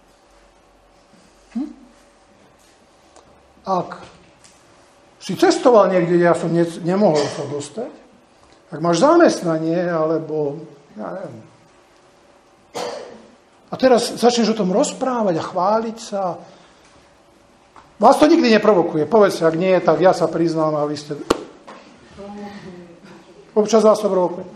ak si cestoval niekde, kde ja som nemohol sa dostať, ak máš zamestnanie, alebo ja neviem. A teraz začneš o tom rozprávať a chváliť sa. Vás to nikdy neprovokuje. Povedzte, ak nie, tak ja sa priznám a vy ste... Občas vás to provokuje.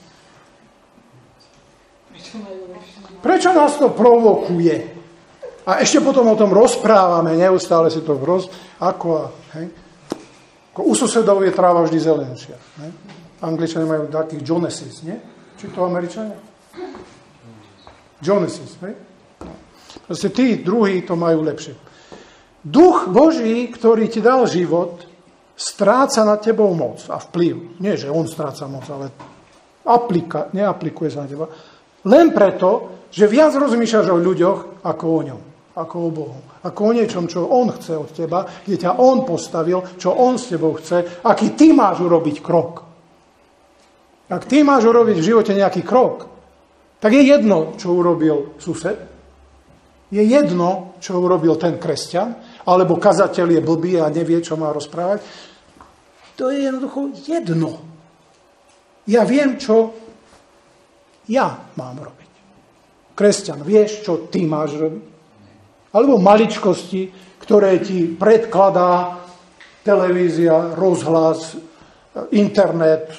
Prečo nás to provokuje? A ešte potom o tom rozprávame, neustále si to ako u susedov je tráva vždy zelenšia. Hej? Angličania majú takých Joneses, nie? Či to Američania? Joneses, hej? Proste tí druhí to majú lepšie. Duch Boží, ktorý ti dal život, stráca nad tebou moc a vplyv. Nie, že on stráca moc, ale neaplikuje sa na teba. Len preto, že viac rozmýšľaš o ľuďoch ako o ňom, ako o Bohu. Ako o niečom, čo on chce od teba, kde ťa on postavil, čo on s tebou chce, aký ty máš urobiť krok. Ak ty máš urobiť v živote nejaký krok, tak je jedno, čo urobil sused, je jedno, čo urobil ten kresťan, alebo kazateľ je blbý a nevie, čo má rozprávať. To je jednoducho jedno. Ja viem, čo ja mám robiť. Kresťan, vieš, čo ty máš robiť? Alebo maličkosti, ktoré ti predkladá televízia, rozhlas, internet,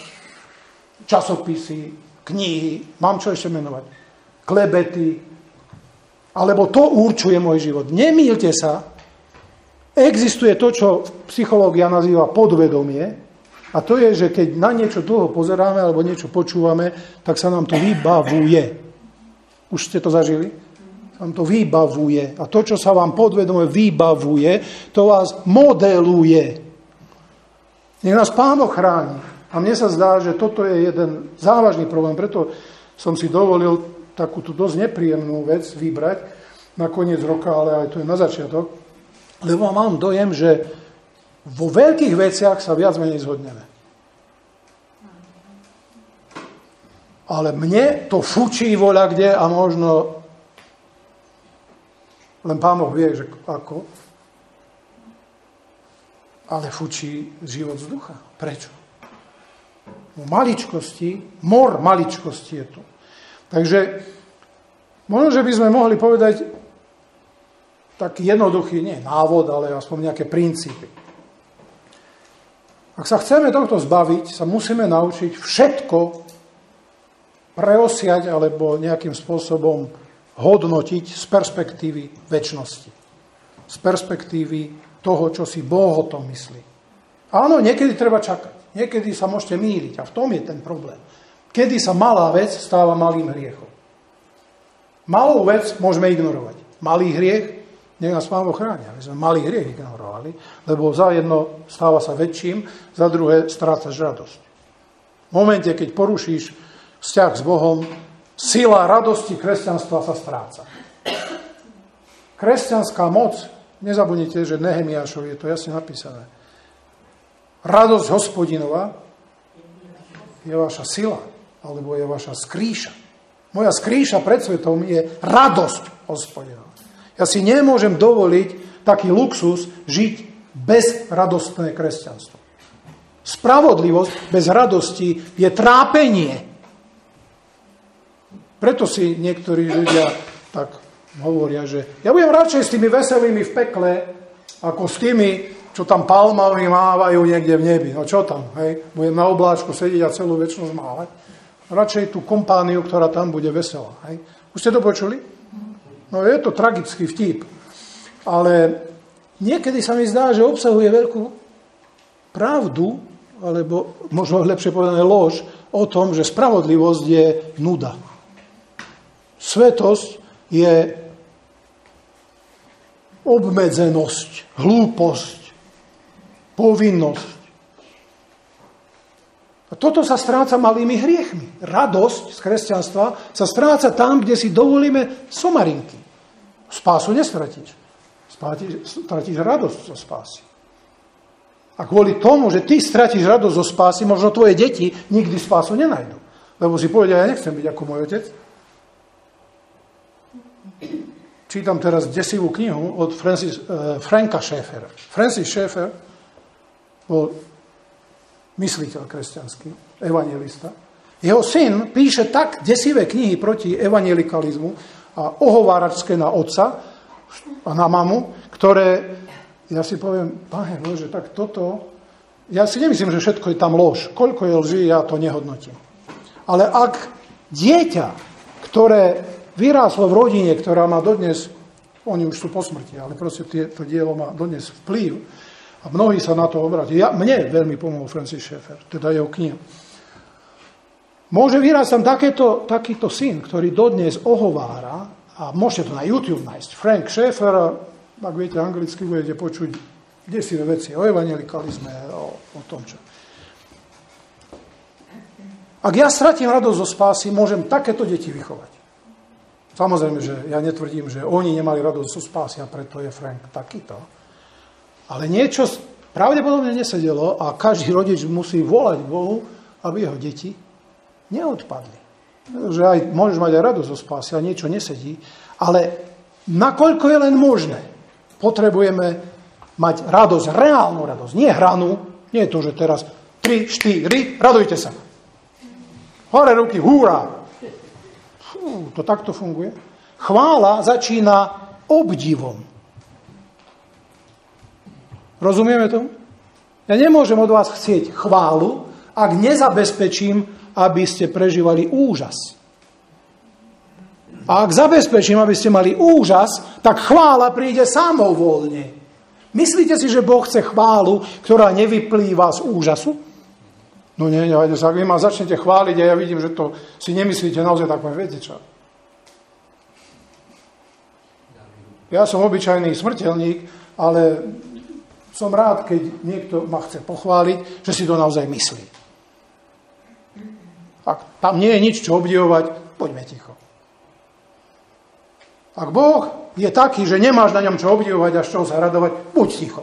časopisy, knihy, mám čo ešte menovať, klebety, Alebo to určuje môj život. Nemýlte sa. Existuje to, čo psychológia nazýva podvedomie. A to je, že keď na niečo dlho pozeráme alebo niečo počúvame, tak sa nám to vybavuje. Už ste to zažili? Sa nám to vybavuje. A to, čo sa vám podvedome vybavuje, to vás modeluje. Nech nás Pán Boh chráni. A mne sa zdá, že toto je jeden závažný problém. Preto som si dovolil takúto dosť nepríjemnú vec vybrať na koniec roka, ale aj to je na začiatok. Lebo mám dojem, že vo veľkých veciach sa viac menej zhodneme. Ale mne to fučí voľa kde a možno len Pán Boh vie, že ako. Ale fučí život z ducha. Prečo? Mor maličkosti je tu. Takže možno, že by sme mohli povedať taký jednoduchý, nie návod, ale aspoň nejaké princípy. Ak sa chceme tohto zbaviť, sa musíme naučiť všetko preosiať alebo nejakým spôsobom hodnotiť z perspektívy večnosti. Z perspektívy toho, čo si Boh o tom myslí. Áno, niekedy treba čakať. Niekedy sa môžete mýliť a v tom je ten problém. Kedy sa malá vec stáva malým hriechom. Malú vec môžeme ignorovať. Malý hriech, nech nás Pán Boh chráni, aby sme malý hriech ignorovali, lebo za jedno stáva sa väčším, za druhé strácaš radosť. V momente, keď porušíš vzťah s Bohom, sila radosti kresťanstva sa stráca. Kresťanská moc, nezabudnite, že Nehemiášovi je to jasne napísané. Radosť Hospodinová je vaša sila, alebo je vaša skrýša. Moja skrýša pred svetom je radosť Hospodinová. Ja si nemôžem dovoliť taký luxus žiť bez radostné kresťanstvo. Spravodlivosť bez radosti je trápenie. Preto si niektorí ľudia tak hovoria, že ja budem radšej s tými veselými v pekle, ako s tými, čo tam palmami mávajú niekde v nebi. No čo tam, hej? Budem na obláčku sedieť a celú večnosť mávať. Radšej tú kompániu, ktorá tam bude veselá. Hej? Už ste to počuli? No je to tragický vtip. Ale niekedy sa mi zdá, že obsahuje veľkú pravdu, alebo možno lepšie povedané lož, o tom, že spravodlivosť je nuda. Svetosť je obmedzenosť, hlúposť, povinnosť. A toto sa stráca malými hriechmi. Radosť z kresťanstva sa stráca tam, kde si dovolíme somarinky. Spásu nestratíš. Stratíš radosť zo spásy. A kvôli tomu, že ty stratíš radosť zo spásy, možno tvoje deti nikdy spásu nenajdu. Lebo si povedia, ja nechcem byť ako môj otec. Čítam teraz desivú knihu od Franka Schaeffera. Francis Schaeffer bol mysliteľ kresťanský, evanjelista. Jeho syn píše tak desivé knihy proti evanjelikalizmu a ohováračské na otca a na mamu, ktoré, ja si poviem, Pane Bože, tak toto, ja si nemyslím, že všetko je tam lož. Koľko je lží, ja to nehodnotím. Ale ak dieťa, ktoré vyráslo v rodine, ktorá má dodnes, oni už sú po smrti, ale proste to dielo má dodnes vplyv a mnohí sa na to obráti. Mne veľmi pomohol Francis Schaeffer, teda jeho kniha. Môže vyrásť tam takýto syn, ktorý dodnes ohovára, a môžete to na YouTube nájsť, Frank Schaeffer, ak viete anglicky, budete počuť desivé veci o evanjelikalizme, o tom, čo. Ak ja stratím radosť zo spásy, môžem takéto deti vychovať. Samozrejme, že ja netvrdím, že oni nemali radosť zo spásy a preto je Frank takýto. Ale niečo pravdepodobne nesedelo a každý rodič musí volať Bohu, aby jeho deti neodpadli. Že aj môžeš mať aj radosť zo spásy a niečo nesedí, ale nakoľko je len možné, potrebujeme mať radosť, reálnu radosť, nie hranú, nie je to, že teraz 3, 4, radujte sa. Hore ruky, húra. To takto funguje. Chvála začína obdivom. Rozumieme tomu? Ja nemôžem od vás chcieť chválu, ak nezabezpečím, aby ste prežívali úžas. A ak zabezpečím, aby ste mali úžas, tak chvála príde samovolne. Myslíte si, že Boh chce chválu, ktorá nevyplýva z úžasu? No nie, ak vy ma začnete chváliť a ja vidím, že to si nemyslíte naozaj, tak poviem, viete čo? Ja som obyčajný smrteľník, ale som rád, keď niekto ma chce pochváliť, že si to naozaj myslí. Ak tam nie je nič, čo obdivovať, poďme ticho. Ak Boh je taký, že nemáš na ňom čo obdivovať a z čoho sa radovať, buď ticho.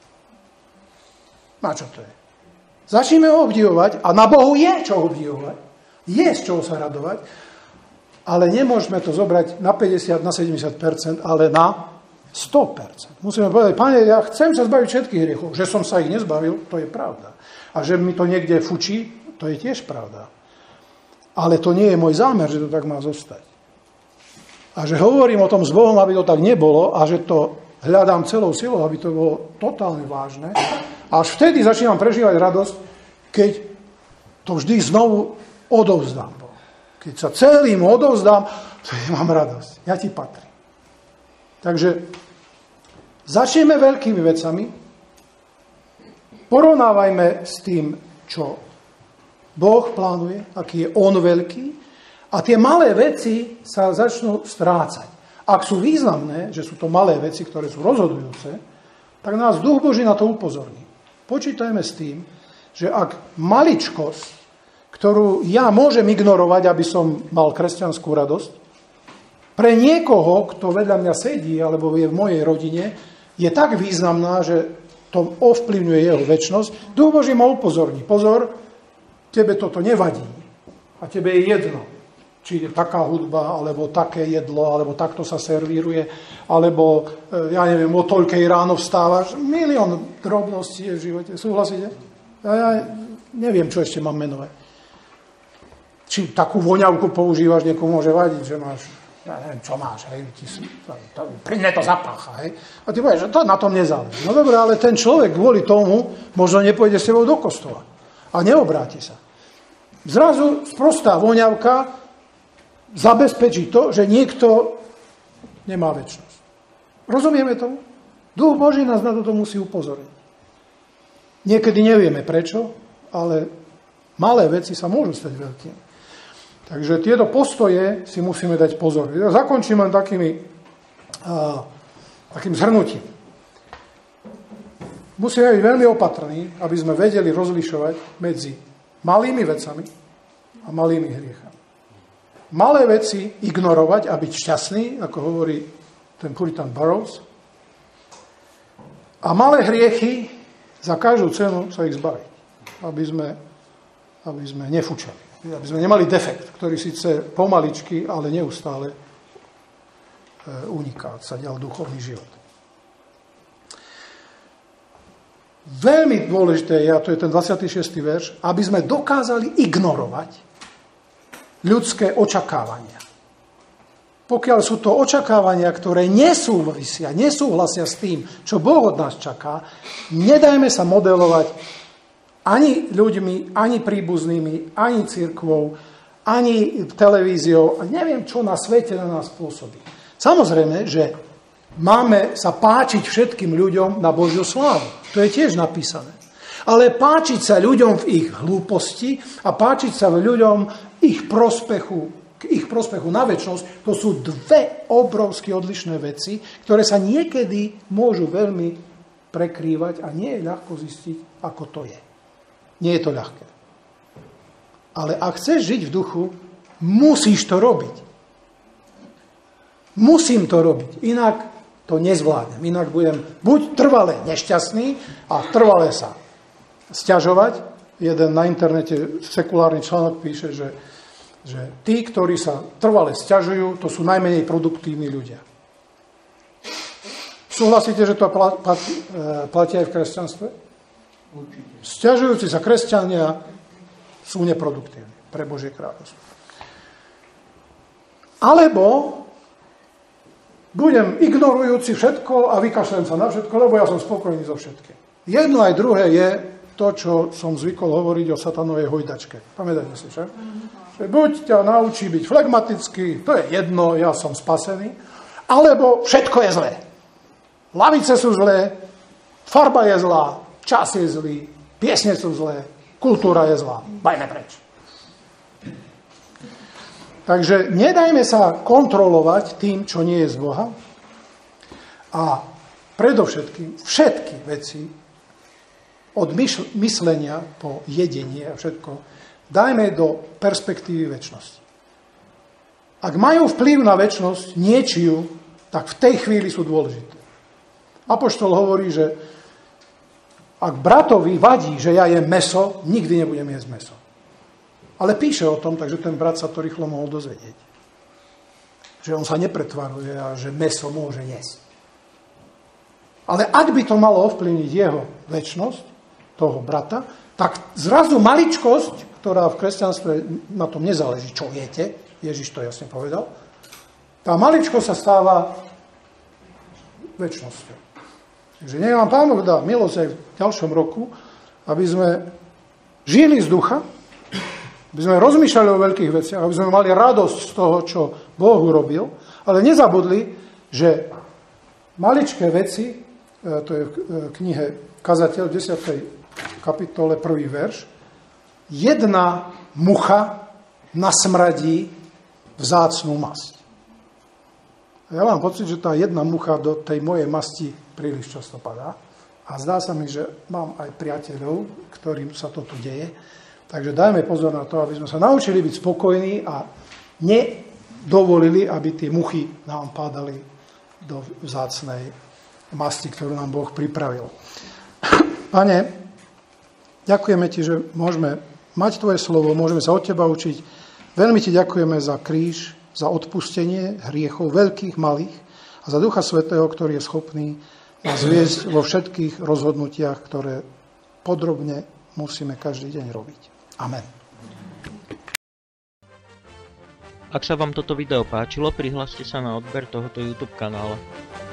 Na čo to je? Začneme ho obdivovať a na Bohu je čo obdivovať. Je z čoho sa radovať, ale nemôžeme to zobrať na 50, na 70%, ale na 100%. Musíme povedať, Pane, ja chcem sa zbaviť všetkých hriechov. Že som sa ich nezbavil, to je pravda. A že mi to niekde fučí, to je tiež pravda. Ale to nie je môj zámer, že to tak má zostať. A že hovorím o tom s Bohom, aby to tak nebolo a že to hľadám celou silou, aby to bolo totálne vážne. A až vtedy začínam prežívať radosť, keď to vždy znovu odovzdám. Keď sa celým odovzdám, mám radosť. Ja ti patrím. Takže začneme veľkými vecami, porovnávajme s tým, čo Boh plánuje, aký je on veľký, a tie malé veci sa začnú strácať. Ak sú významné, že sú to malé veci, ktoré sú rozhodujúce, tak nás Duch Boží na to upozorní. Počítajme s tým, že ak maličkosť, ktorú ja môžem ignorovať, aby som mal kresťanskú radosť, pre niekoho, kto vedľa mňa sedí, alebo je v mojej rodine, je tak významná, že to ovplyvňuje jeho večnosť, Duch Boží ma upozorní. Pozor, tebe toto nevadí. A tebe je jedno. Či je taká hudba, alebo také jedlo, alebo takto sa servíruje, alebo, ja neviem, o toľkej ráno vstávaš. Milión drobností je v živote. Súhlasíte? Ja neviem, čo ešte mám menovať. Či takú voňavku používaš, niekomu môže vadiť, že máš, ja neviem, čo máš, hej, pri mne to zapácha, hej. A ty povieš, že to na tom nezáleží. No dobré, ale ten človek kvôli tomu možno nepôjde s tebou do kostola a neobráti sa. Zrazu sprostá voňavka zabezpečí to, že niekto nemá večnosť. Rozumieme tomu? Duch Boží nás na toto musí upozorniť. Niekedy nevieme prečo, ale malé veci sa môžu stať veľkými. Takže tieto postoje si musíme dať pozor. Ja zakončím len takým zhrnutím. Musíme byť veľmi opatrní, aby sme vedeli rozlišovať medzi malými vecami a malými hriechami. Malé veci ignorovať a byť šťastný, ako hovorí ten Puritan Burroughs. A malé hriechy za každú cenu sa ich zbaviť, aby sme nefučali. Aby sme nemali defekt, ktorý síce pomaličky, ale neustále uniká, sa dial duchovný život. Veľmi dôležité je, a to je ten 26. verš, aby sme dokázali ignorovať ľudské očakávania. Pokiaľ sú to očakávania, ktoré nesúhlasia s tým, čo Boh od nás čaká, nedajme sa modelovať ani ľuďmi, ani príbuznými, ani cirkvou, ani televíziou, a neviem, čo na svete na nás pôsobí. Samozrejme, že máme sa páčiť všetkým ľuďom na Božiu slávu. To je tiež napísané. Ale páčiť sa ľuďom v ich hlúposti a páčiť sa ľuďom k ich prospechu na večnosť, to sú dve obrovsky odlišné veci, ktoré sa niekedy môžu veľmi prekrývať a nie je ľahko zistiť, ako to je. Nie je to ľahké. Ale ak chceš žiť v duchu, musíš to robiť. Musím to robiť, inak to nezvládnem. Inak budem buď trvale nešťastný a trvale sa sťažovať. Jeden na internete sekulárny článok píše, že tí, ktorí sa trvale sťažujú, to sú najmenej produktívni ľudia. Súhlasíte, že to platí aj v kresťanstve? Určite. Sťažujúci sa kresťania sú neproduktívni pre Božie kráľovstvo. Alebo budem ignorujúci všetko a vykašľujem sa na všetko, lebo ja som spokojný so všetkým. Jedno aj druhé je to, čo som zvykol hovoriť o satanovej hojdačke. Pamätáte si, že? Že buď ťa naučí byť flegmatický, to je jedno, ja som spasený, alebo všetko je zlé. Lavice sú zlé, farba je zlá, čas je zlý, piesne sú zlé, kultúra je zlá. Bajme preč. Takže nedajme sa kontrolovať tým, čo nie je z Boha. A predovšetkým všetky veci, od myslenia po jedenie a všetko, dajme do perspektívy večnosti. Ak majú vplyv na večnosť niečiu, tak v tej chvíli sú dôležité. Apoštol hovorí, že ak bratovi vadí, že ja jem mäso, nikdy nebudem jesť mäso. Ale píše o tom, takže ten brat sa to rýchlo mohol dozvedieť. Že on sa nepretvaruje a že mäso môže jesť. Ale ak by to malo ovplyvniť jeho večnosť, toho brata, tak zrazu maličkosť, ktorá v kresťanstve na tom nezáleží, čo viete, Ježiš to jasne povedal, tá maličkosť sa stáva večnosťou. Takže nech vám Pán Boh dá milosť aj v ďalšom roku, aby sme žili z ducha, aby sme rozmýšľali o veľkých veciach, aby sme mali radosť z toho, čo Boh urobil, ale nezabudli, že maličké veci, to je v knihe Kazateľ, 10. kapitole, 1. verš, jedna mucha nasmradí vzácnú masť. A ja mám pocit, že tá jedna mucha do tej mojej masti príliš často padá. A zdá sa mi, že mám aj priateľov, ktorým sa to tu deje. Takže dajme pozor na to, aby sme sa naučili byť spokojní a nedovolili, aby tie muchy nám pádali do vzácnej masti, ktorú nám Boh pripravil. Pane, ďakujeme Ti, že môžeme mať Tvoje slovo, môžeme sa od Teba učiť. Veľmi Ti ďakujeme za kríž, za odpustenie hriechov, veľkých, malých, a za Ducha Svätého, ktorý je schopný nás viesť vo všetkých rozhodnutiach, ktoré podrobne musíme každý deň robiť. Amen. Ak sa vám toto video páčilo, prihláste sa na odber tohoto YouTube kanála.